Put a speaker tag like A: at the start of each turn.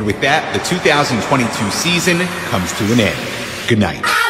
A: with that, the 2022 season comes to an end. Good night.